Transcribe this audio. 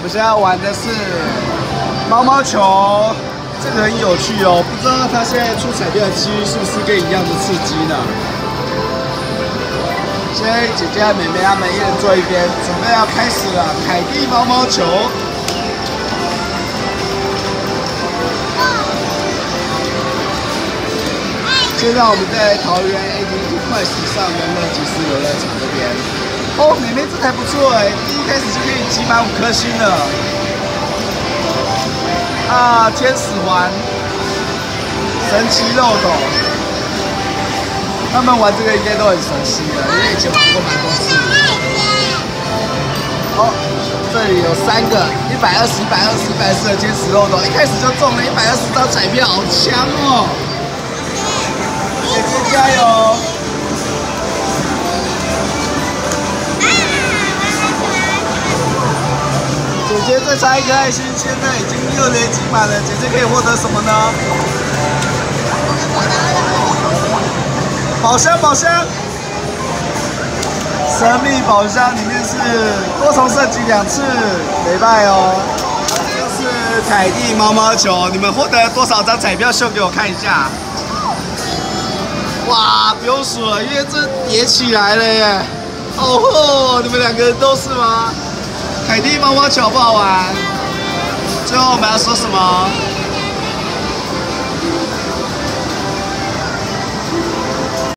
们现在玩的是毛毛球，这个很有趣哦。不知道它现在出彩票的几率是不是跟一样的刺激呢？现在姐姐和妹妹她们一人坐一边，准备要开始了。凯蒂毛毛球。现在我们在桃园 AT&T 快时尚人乐即时游乐场这边。哦，妹妹这台不错哎，第一开始就可以集满5颗星了。啊，天使环，神奇漏斗，他们玩这个应该都很熟悉了，因为以前玩过蛮多次。哦，这里有3个120、120、140的天使漏斗，一开始就中了120张彩票，好强哦！姐姐加油！姐姐再插一颗爱心，现在已经6连集满了。姐姐可以获得什么呢？宝箱，宝箱！神秘宝箱里面是多重射击2次，没败哦。这是凯蒂毛毛球，你们获得多少张彩票？秀给我看一下。哇，不用数了，因为这叠起来了耶！哦吼，你们2个人都是吗？凯蒂毛毛球好不好玩？最后我们要说什么？